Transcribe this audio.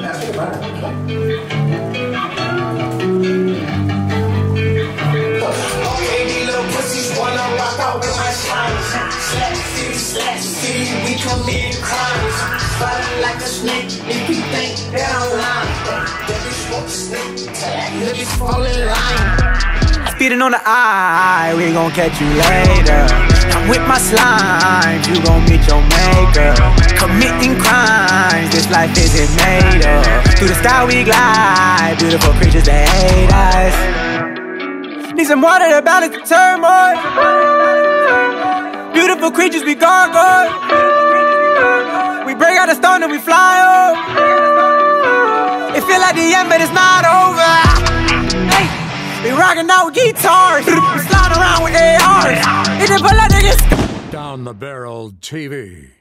these little pussies wanna rock out with my shines. Slash city, we commit crimes. Fighting like a snake, if you think that I'm lying. That bitch won't snake, that bitch fall in line. Speeding on the eye, we gon' catch you later. I'm with my slime, you gon' meet your maker. Committing crimes, this life isn't made of. Through the sky we glide, beautiful creatures that hate us. Need some water to balance the turmoil. Beautiful creatures, we gargoyle. We break out the stone and we fly up. It feel like the end, but it's not over. Hey. We rockin' out with guitars, we sliding around with ARs. It's a bullet niggas. Down the Barrel TV.